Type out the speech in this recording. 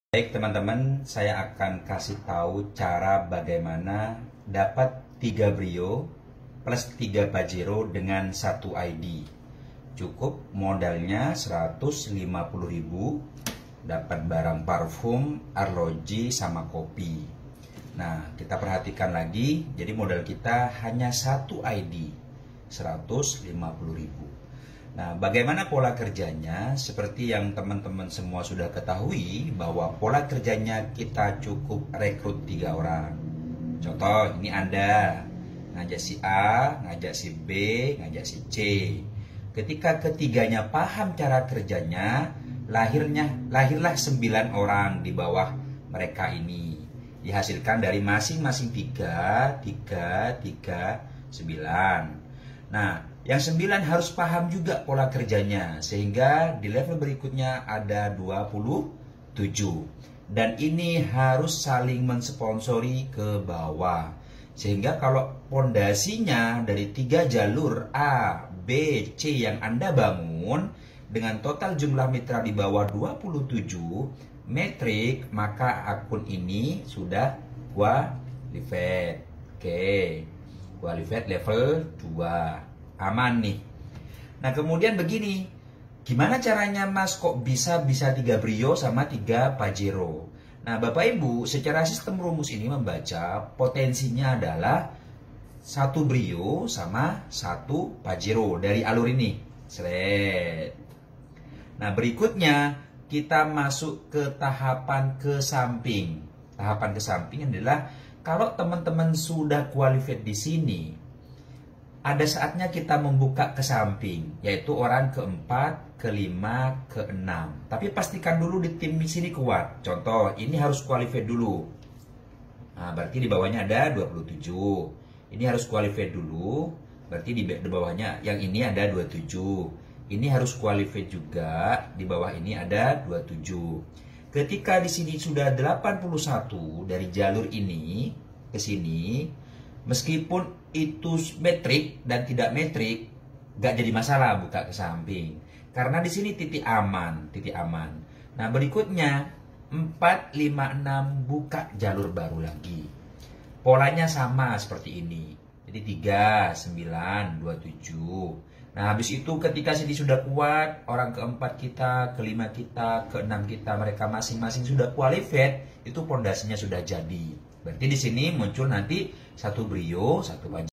Baik teman-teman, saya akan kasih tahu cara bagaimana dapat 3 Brio plus 3 Pajero dengan 1 ID. Cukup modalnya 150.000, dapat barang parfum, arloji, sama kopi. Nah, kita perhatikan lagi, jadi modal kita hanya 1 ID, 150.000. Nah, bagaimana pola kerjanya? Seperti yang teman-teman semua sudah ketahui bahwa pola kerjanya kita cukup rekrut 3 orang. Contoh, ini Anda ngajak si A, ngajak si B, ngajak si C. Ketika ketiganya paham cara kerjanya, lahirlah 9 orang di bawah mereka ini. Dihasilkan dari masing-masing 3, 9. Nah, yang 9 harus paham juga pola kerjanya, sehingga di level berikutnya ada 27. Dan ini harus saling mensponsori ke bawah. Sehingga kalau pondasinya dari 3 jalur A, B, C yang Anda bangun, dengan total jumlah mitra di bawah 27 metrik, maka akun ini sudah qualified. Oke. Qualified level 2. Aman nih. Nah, kemudian begini. Gimana caranya Mas kok bisa 3 Brio sama 3 Pajero? Nah, Bapak Ibu, secara sistem rumus ini membaca potensinya adalah 1 Brio sama 1 Pajero dari alur ini. Seret. Nah, berikutnya kita masuk ke tahapan ke samping. Tahapan ke samping adalah kalau teman-teman sudah qualified di sini, ada saatnya kita membuka ke samping, yaitu orang keempat, kelima, keenam. Tapi pastikan dulu di tim di sini kuat. Contoh, ini harus qualified dulu. Nah, berarti di bawahnya ada 27. Ini harus qualified dulu, berarti di bawahnya yang ini ada 27. Ini harus qualified juga, di bawah ini ada 27. Ketika di sini sudah 81 dari jalur ini ke sini, meskipun itu metrik dan tidak metrik, gak jadi masalah buka ke samping. Karena di sini titik aman, titik aman. Nah, berikutnya 4, 5, 6 buka jalur baru lagi. Polanya sama seperti ini. Jadi 3, 9, 27. Nah, habis itu ketika sini sudah kuat, orang keempat kita, kelima kita, keenam kita, mereka masing-masing sudah qualified, itu pondasinya sudah jadi. Berarti di sini muncul nanti 1 Brio, 1 Pajero.